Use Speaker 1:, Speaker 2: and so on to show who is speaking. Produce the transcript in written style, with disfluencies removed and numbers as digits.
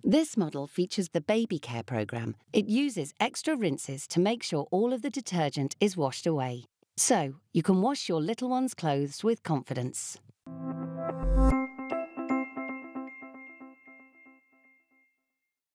Speaker 1: This model features the baby care program. It uses extra rinses to make sure all of the detergent is washed away. So, you can wash your little one's clothes with confidence.